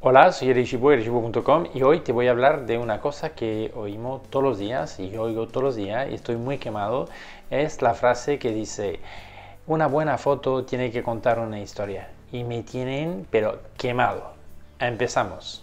Hola, soy Erishibo, erishibo.com, y hoy te voy a hablar de una cosa que oímos todos los días y yo oigo todos los días y estoy muy quemado. Es la frase que dice: una buena foto tiene que contar una historia. Y me tienen, pero quemado. Empezamos.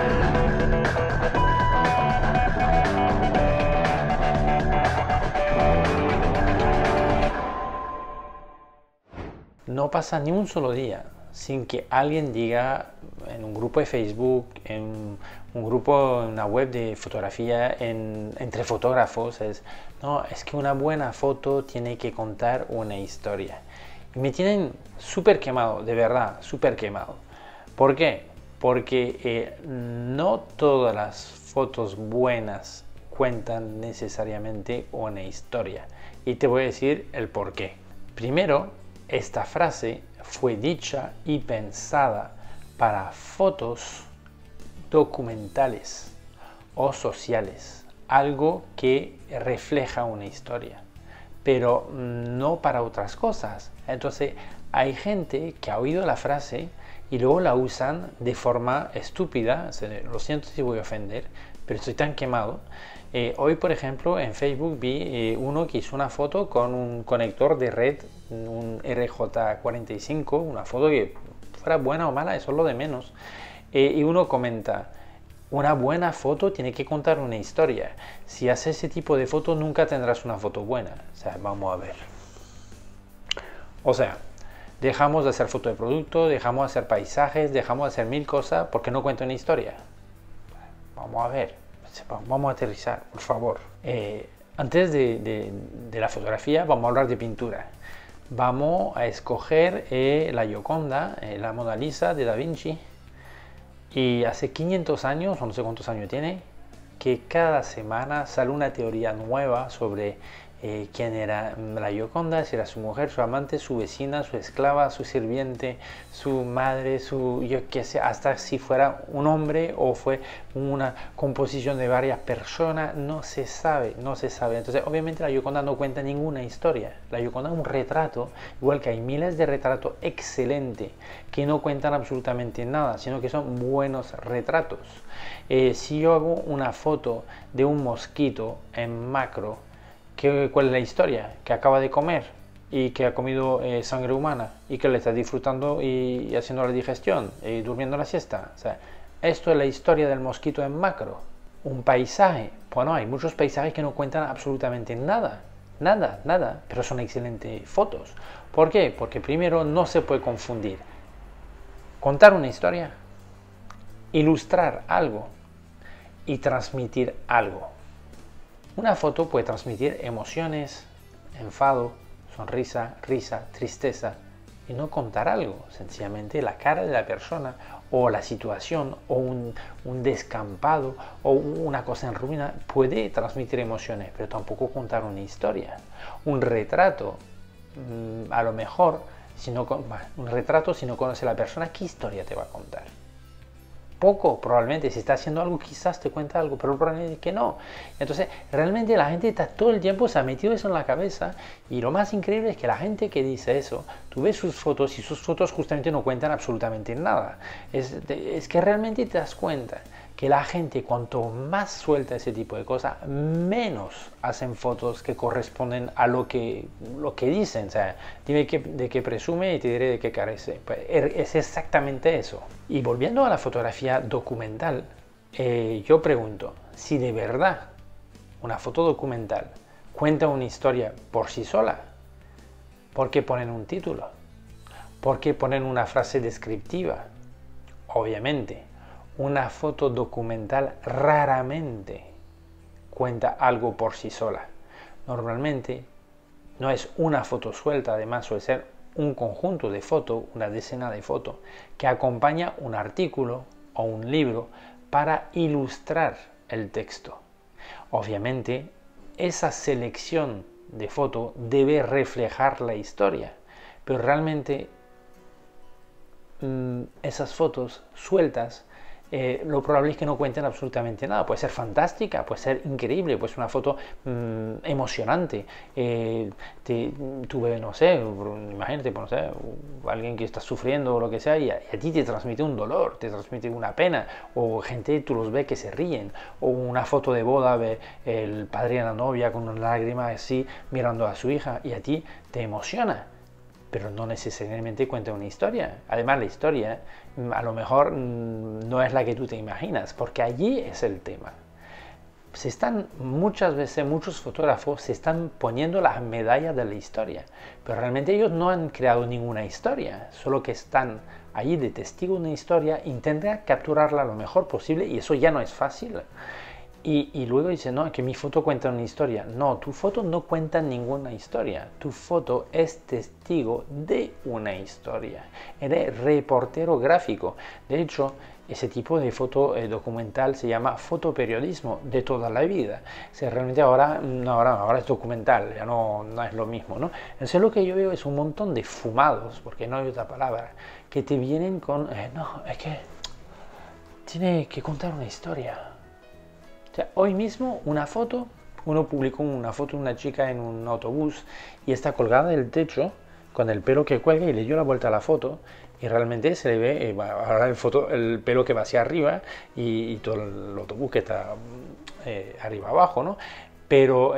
No pasa ni un solo día sin que alguien diga en un grupo de Facebook, en un grupo, en una web de fotografía, entre fotógrafos, no, es que una buena foto tiene que contar una historia. Y me tienen súper quemado, de verdad, súper quemado. ¿Por qué? Porque no todas las fotos buenas cuentan necesariamente una historia. Y te voy a decir el por qué. Primero, esta frase fue dicha y pensada para fotos documentales o sociales, algo que refleja una historia, pero no para otras cosas. Entonces hay gente que ha oído la frase y luego la usan de forma estúpida. Lo siento si voy a ofender, pero estoy tan quemado. Hoy, por ejemplo, en Facebook vi uno que hizo una foto con un conector de red, un RJ45, una foto que fuera buena o mala, eso es lo de menos. Y uno comenta: una buena foto tiene que contar una historia. Si haces ese tipo de foto, nunca tendrás una foto buena. O sea, vamos a ver. O sea, dejamos de hacer foto de producto, dejamos de hacer paisajes, dejamos de hacer mil cosas porque no cuenta una historia. Vamos a ver. Vamos a aterrizar, por favor. Antes de la fotografía, vamos a hablar de pintura. Vamos a escoger la Gioconda, la Mona Lisa de Da Vinci. Y hace 500 años, o no sé cuántos años tiene, que cada semana sale una teoría nueva sobre quién era la Gioconda, si era su mujer, su amante, su vecina, su esclava, su sirviente, su madre, yo qué sé, hasta si fuera un hombre o fue una composición de varias personas. No se sabe, no se sabe. Entonces, obviamente la Gioconda no cuenta ninguna historia. La Gioconda es un retrato, igual que hay miles de retratos excelentes que no cuentan absolutamente nada, sino que son buenos retratos. Si yo hago una foto de un mosquito en macro, ¿cuál es la historia? Que acaba de comer y que ha comido sangre humana y que le está disfrutando y haciendo la digestión y durmiendo la siesta. O sea, esto es la historia del mosquito en macro. Un paisaje, bueno, hay muchos paisajes que no cuentan absolutamente nada, nada, pero son excelentes fotos. ¿Por qué? Porque primero no se puede confundir contar una historia, ilustrar algo y transmitir algo. Una foto puede transmitir emociones, enfado, sonrisa, risa, tristeza, y no contar algo. Sencillamente la cara de la persona o la situación o un descampado o una cosa en ruina puede transmitir emociones, pero tampoco contar una historia. Un retrato, a lo mejor, un retrato, si no conoce a la persona, ¿qué historia te va a contar? Poco, probablemente. Si está haciendo algo, quizás te cuenta algo, pero probablemente que no. Entonces, realmente la gente está todo el tiempo, se ha metido eso en la cabeza, y lo más increíble es que la gente que dice eso, tú ves sus fotos y sus fotos justamente no cuentan absolutamente nada. Es que realmente te das cuenta que la gente, cuanto más suelta ese tipo de cosas, menos hacen fotos que corresponden a lo que dicen. O sea, dime de qué presume y te diré de qué carece. Pues es exactamente eso. Y volviendo a la fotografía documental, yo pregunto, si de verdad una foto documental cuenta una historia por sí sola, ¿por qué ponen un título? ¿Por qué ponen una frase descriptiva? Obviamente, una foto documental raramente cuenta algo por sí sola. Normalmente no es una foto suelta, además suele ser un conjunto de fotos, una decena de fotos, que acompaña un artículo o un libro para ilustrar el texto. Obviamente, esa selección de fotos debe reflejar la historia, pero realmente esas fotos sueltas lo probable es que no cuenten absolutamente nada. Puede ser fantástica, puede ser increíble, puede ser una foto emocionante. Tú ves, no sé, imagínate, pues, no sé, alguien que está sufriendo o lo que sea, y a ti te transmite un dolor, te transmite una pena, o gente, tú los ves que se ríen, o una foto de boda, ve el padre y la novia con una lágrima así mirando a su hija, y a ti te emociona, pero no necesariamente cuenta una historia. Además, la historia a lo mejor no es la que tú te imaginas, porque allí es el tema. Muchas veces muchos fotógrafos se están poniendo las medallas de la historia, pero realmente ellos no han creado ninguna historia, solo que están allí de testigo de una historia, intentan capturarla lo mejor posible, y eso ya no es fácil. Y luego dice, no, que mi foto cuenta una historia. No, tu foto no cuenta ninguna historia. Tu foto es testigo de una historia. Eres reportero gráfico. De hecho, ese tipo de foto documental se llama fotoperiodismo de toda la vida. O sea, realmente ahora es documental, ya no es lo mismo, ¿no? Entonces lo que yo veo es un montón de fumados, porque no hay otra palabra, que te vienen con, no, es que tiene que contar una historia. O sea, hoy mismo uno publicó una foto de una chica en un autobús y está colgada del techo con el pelo que cuelga, y le dio la vuelta a la foto y realmente se le ve ahora el pelo que va hacia arriba y todo el autobús que está arriba abajo, ¿no? Pero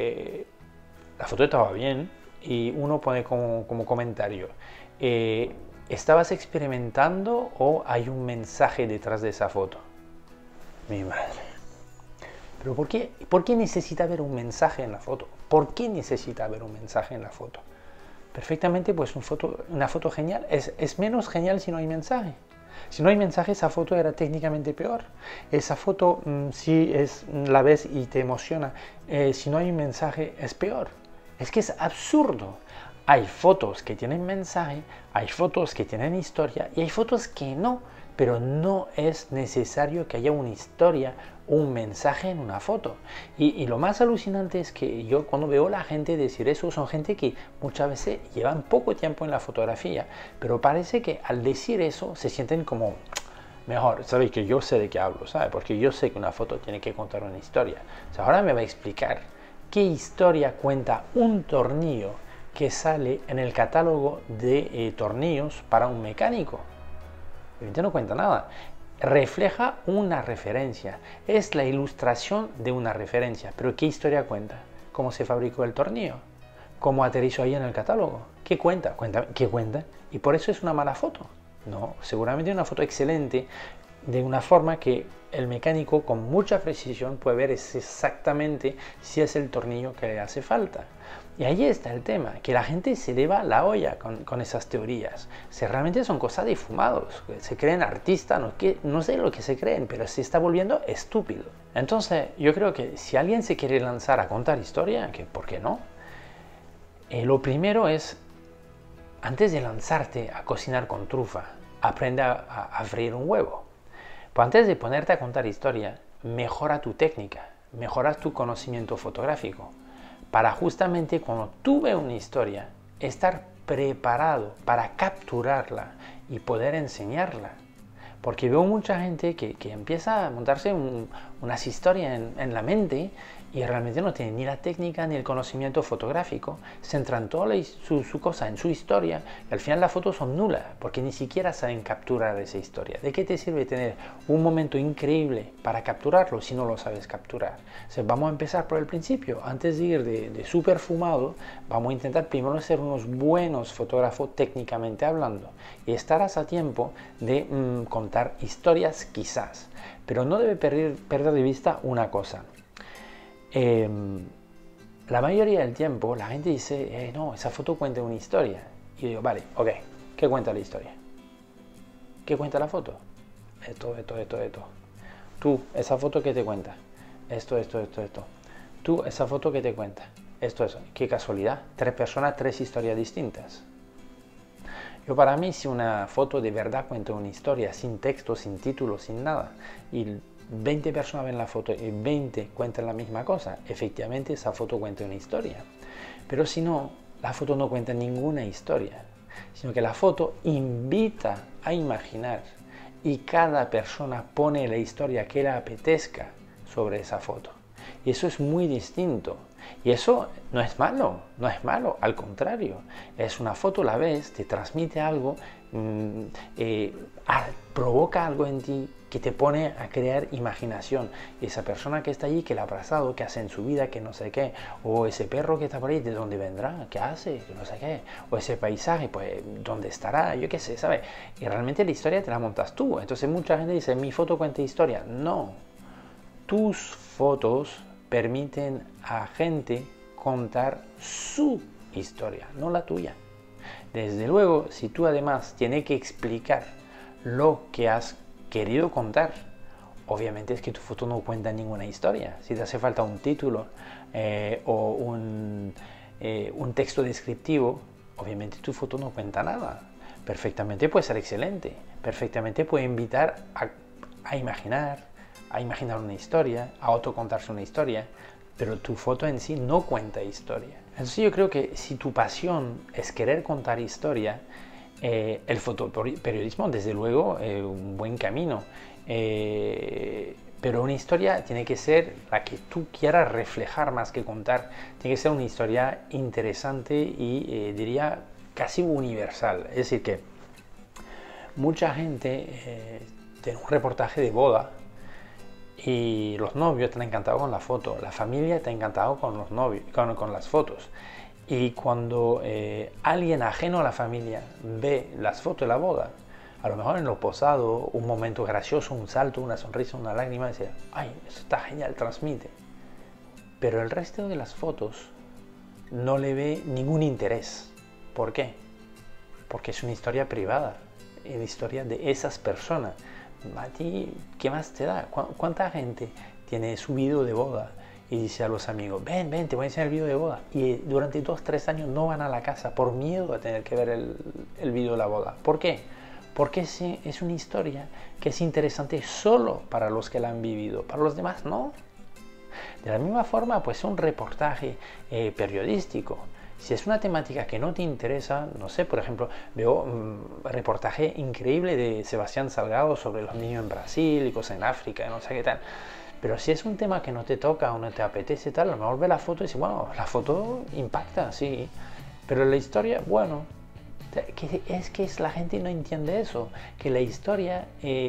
la foto estaba bien, y uno pone como comentario, ¿estabas experimentando o hay un mensaje detrás de esa foto? Mi madre. Pero ¿por qué necesita haber un mensaje en la foto? ¿Por qué necesita haber un mensaje en la foto? Perfectamente, pues una foto genial es menos genial si no hay mensaje. Si no hay mensaje, esa foto era técnicamente peor. Esa foto, si la ves y te emociona, si no hay un mensaje, es peor. Es que es absurdo. Hay fotos que tienen mensaje, hay fotos que tienen historia y hay fotos que no, pero no es necesario que haya una historia o un mensaje en una foto. Y lo más alucinante es que yo, cuando veo a la gente decir eso, son gente que muchas veces llevan poco tiempo en la fotografía, pero parece que al decir eso se sienten como mejor. Sabéis que yo sé de qué hablo, ¿sabes? Porque yo sé que una foto tiene que contar una historia. O sea, ahora me va a explicar qué historia cuenta un tornillo que sale en el catálogo de tornillos para un mecánico. Evidentemente no cuenta nada. Refleja una referencia. Es la ilustración de una referencia. Pero ¿qué historia cuenta? ¿Cómo se fabricó el tornillo? ¿Cómo aterrizó ahí en el catálogo? ¿Qué cuenta? ¿Qué cuenta? Y por eso es una mala foto. No, seguramente una foto excelente, de una forma que el mecánico con mucha precisión puede ver exactamente si es el tornillo que le hace falta. Y ahí está el tema, que la gente se le va la olla con esas teorías. Realmente son cosas de fumados, se creen artistas, no sé lo que se creen, pero se está volviendo estúpido. Entonces yo creo que si alguien se quiere lanzar a contar historia, que ¿por qué no? Lo primero es, antes de lanzarte a cocinar con trufa, aprende a freír un huevo. Pues antes de ponerte a contar historia, mejora tu técnica, mejora tu conocimiento fotográfico, para justamente cuando tú ves una historia, estar preparado para capturarla y poder enseñarla. Porque veo mucha gente que empieza a montarse unas historias en la mente y realmente no tiene ni la técnica ni el conocimiento fotográfico. Centran toda su cosa en su historia y al final las fotos son nulas porque ni siquiera saben capturar esa historia. ¿De qué te sirve tener un momento increíble para capturarlo si no lo sabes capturar? O sea, vamos a empezar por el principio. Antes de ir de súper fumado, vamos a intentar primero ser unos buenos fotógrafos técnicamente hablando y estarás a tiempo de contar historias quizás. Pero no debe perder de vista una cosa. La mayoría del tiempo la gente dice, no, esa foto cuenta una historia. Y yo digo, vale, ok, ¿qué cuenta la historia? ¿Qué cuenta la foto? Esto. Tú, esa foto, ¿qué te cuenta? Esto. Tú, esa foto, ¿qué te cuenta? Esto. Qué casualidad, 3 personas, 3 historias distintas. Yo, para mí, si una foto de verdad cuenta una historia, sin texto, sin título, sin nada, y 20 personas ven la foto y 20 cuentan la misma cosa, efectivamente esa foto cuenta una historia. Pero si no, la foto no cuenta ninguna historia, sino que la foto invita a imaginar, y cada persona pone la historia que le apetezca sobre esa foto. Y eso es muy distinto. Y eso no es malo, no es malo, al contrario. Es una foto, la ves, te transmite algo, provoca algo en ti que te pone a crear imaginación. Y esa persona que está allí, que la ha abrazado, que hace en su vida, que no sé qué, o ese perro que está por ahí, ¿de dónde vendrá? ¿Qué hace? Que no sé qué. O ese paisaje, pues, ¿dónde estará? Yo qué sé, ¿sabes? Y realmente la historia te la montas tú. Entonces mucha gente dice, mi foto cuenta historia. No. Tus fotos permiten a gente contar su historia, no la tuya. Desde luego, si tú además tienes que explicar lo que has querido contar, obviamente es que tu foto no cuenta ninguna historia. Si te hace falta un título o un texto descriptivo, obviamente tu foto no cuenta nada. Perfectamente puede ser excelente, perfectamente puede invitar a imaginar una historia, a autocontarse una historia, pero tu foto en sí no cuenta historia. Entonces yo creo que si tu pasión es querer contar historia, el fotoperiodismo desde luego es un buen camino, pero una historia tiene que ser la que tú quieras reflejar más que contar, tiene que ser una historia interesante y diría casi universal. Es decir que mucha gente tiene un reportaje de boda y los novios están encantados con la foto, la familia está encantado con los novios, con las fotos. Y cuando alguien ajeno a la familia ve las fotos de la boda, a lo mejor en lo posado, un momento gracioso, un salto, una sonrisa, una lágrima, dice, ay, eso está genial, transmite. Pero el resto de las fotos no le ve ningún interés. ¿Por qué? Porque es una historia privada, es la historia de esas personas. A ti, ¿qué más te da? ¿Cuánta gente tiene su video de boda y dice a los amigos, ven, te voy a enseñar el video de boda? Y durante 2-3 años no van a la casa por miedo a tener que ver el video de la boda. ¿Por qué? Porque es una historia que es interesante solo para los que la han vivido, para los demás no. De la misma forma, pues un reportaje periodístico. Si es una temática que no te interesa, no sé, por ejemplo, veo un reportaje increíble de Sebastián Salgado sobre los niños en Brasil y cosas en África, no sé qué tal. Pero si es un tema que no te toca o no te apetece tal, a lo mejor ve la foto y dices, bueno, la foto impacta, sí. Pero la historia, bueno, la gente no entiende eso, que la historia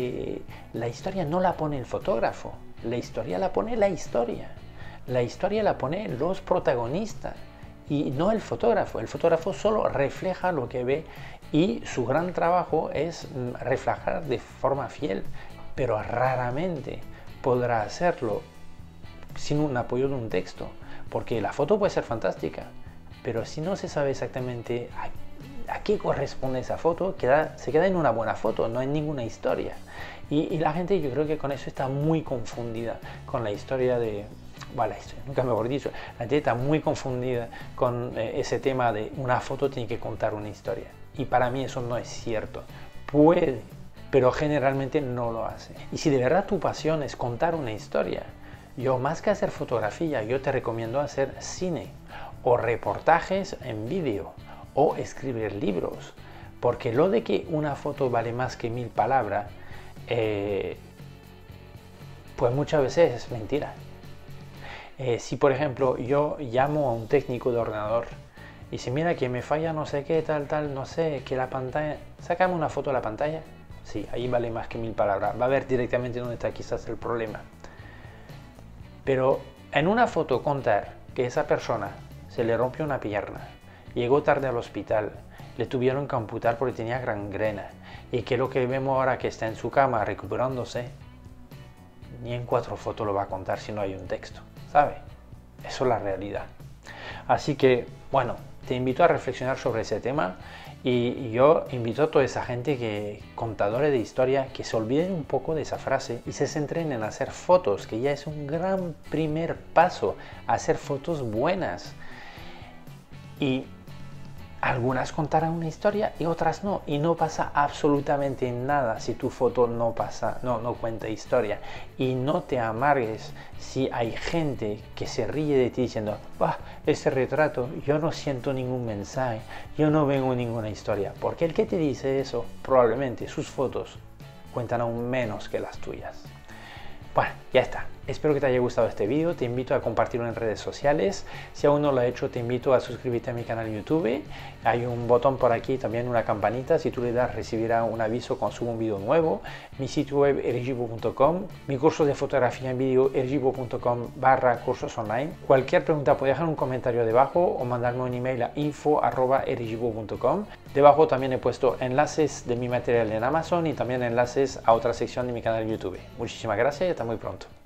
no la pone el fotógrafo, la historia la pone la historia. La historia la pone los protagonistas. Y no el fotógrafo solo refleja lo que ve y su gran trabajo es reflejar de forma fiel, pero raramente podrá hacerlo sin un apoyo de un texto, porque la foto puede ser fantástica, pero si no se sabe exactamente a qué corresponde esa foto, se queda en una buena foto, no en ninguna historia. Y la gente, yo creo que con eso está muy confundida con la historia de... Bueno, nunca mejor dicho, la gente está muy confundida con ese tema de una foto tiene que contar una historia. Y para mí eso no es cierto. Puede, pero generalmente no lo hace. Y si de verdad tu pasión es contar una historia, yo más que hacer fotografía, yo te recomiendo hacer cine o reportajes en vídeo o escribir libros. Porque lo de que una foto vale más que 1000 palabras, pues muchas veces es mentira. Si por ejemplo yo llamo a un técnico de ordenador y si mira que me falla no sé qué, tal, no sé, que la pantalla, sácame una foto de la pantalla, sí, ahí vale más que 1000 palabras, va a ver directamente dónde está quizás el problema. Pero en una foto contar que esa persona se le rompió una pierna, llegó tarde al hospital, le tuvieron que amputar porque tenía gangrena y que lo que vemos ahora que está en su cama recuperándose, ni en 4 fotos lo va a contar si no hay un texto, ¿sabe? Eso es la realidad. Así que, bueno, te invito a reflexionar sobre ese tema y yo invito a toda esa gente contadores de historia, que se olviden un poco de esa frase y se centren en hacer fotos, que ya es un gran primer paso, hacer fotos buenas. Y algunas contarán una historia y otras no, y no pasa absolutamente nada si tu foto no cuenta historia. Y no te amargues si hay gente que se ríe de ti diciendo, ese retrato, yo no siento ningún mensaje, yo no veo ninguna historia, porque el que te dice eso, probablemente sus fotos cuentan aún menos que las tuyas. Bueno, ya está. Espero que te haya gustado este vídeo. Te invito a compartirlo en redes sociales. Si aún no lo has hecho, te invito a suscribirte a mi canal YouTube. Hay un botón por aquí, también una campanita. Si tú le das, recibirás un aviso cuando subo un vídeo nuevo. Mi sitio web erigivo.com. Mi curso de fotografía en vídeo erigivo.com/cursos online. Cualquier pregunta puedes dejar un comentario debajo o mandarme un email a info@erigivo.com. Debajo también he puesto enlaces de mi material en Amazon y también enlaces a otra sección de mi canal YouTube. Muchísimas gracias y hasta muy pronto.